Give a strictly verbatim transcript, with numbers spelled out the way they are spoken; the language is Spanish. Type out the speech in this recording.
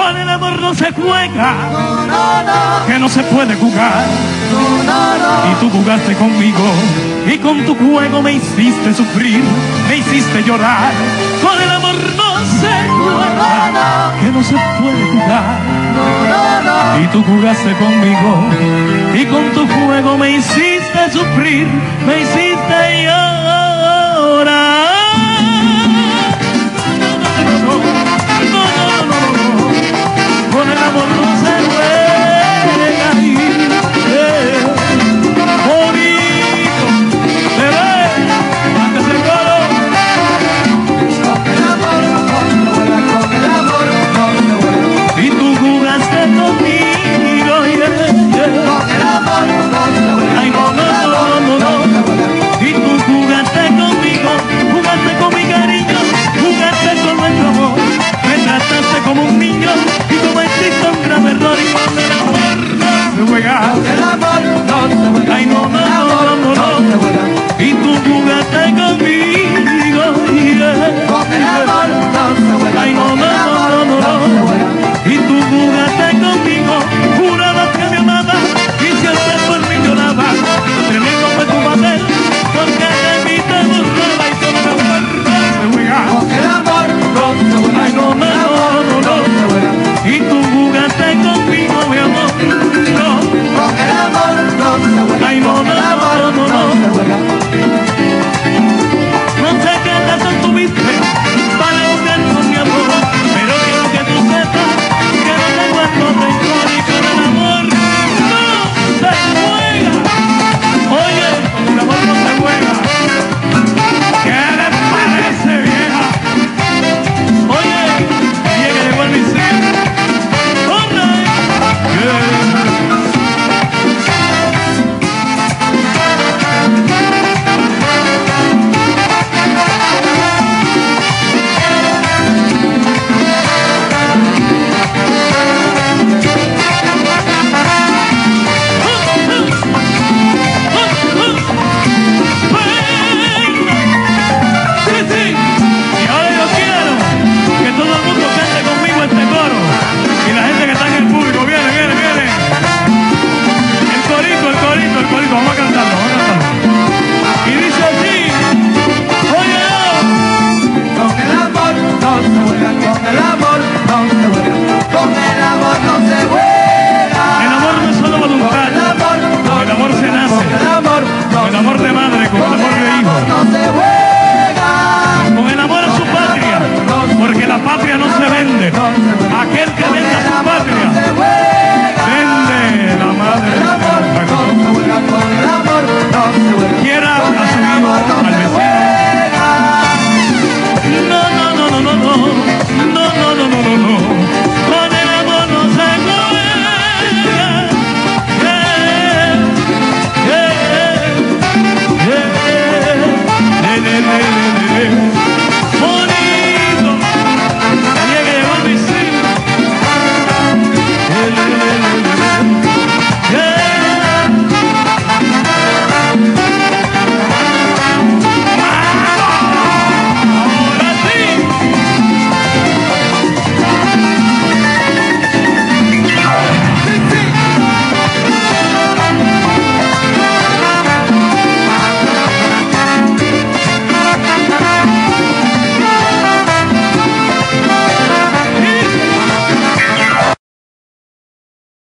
Con el amor no se juega, no, no, no, que no se puede jugar. no, no, no. Y tú jugaste conmigo y con tu juego me hiciste sufrir, me hiciste llorar. Con el amor no se juega, que no se puede jugar. Y tú jugaste conmigo y con tu juego me hiciste sufrir, me hiciste llorar. No, no, no, no, no, no, no. Con el amor no se juega. Eh, bonito, bebé, antes el coro. Con el amor no se juega, con el amor no se juega. Y tú jugaste conmigo, yeah, yeah. Con el amor no se juega. Ay, no, no, no, no, no, no. Y tú jugaste conmigo, jugaste con mi cariño, jugaste con nuestro amor. Me trataste como un niño y cometiste un grave error. Y con el amor no se juega. Con el amor no se juega. Ay, no, no, no, no, no. Y tú jugaste conmigo, yeah. Con el amor no se juega. Ay, no, no, no, no, no. Y tú jugaste conmigo, jurabas que me amabas y siempre por mí llorabas. Tremendo fue tu papel, porque de mí te burlaba y con el amor no se juega. Con el amor no se juega. Ay, no, no, no, no, no. Y tú jugaste conmigo, mi amor, no. Con el amor no se juega. Ay, no, no, no, no, no. se juega. No sé qué razón tuviste para jugar con mi amor, pero quiero que tú sepas que no te guardo rencor y con el amor no se juega. Oye, con el amor no se juega. ¿Qué le parece, vieja? Oye, oye, que llegó el misil. ¡Corre! Aquel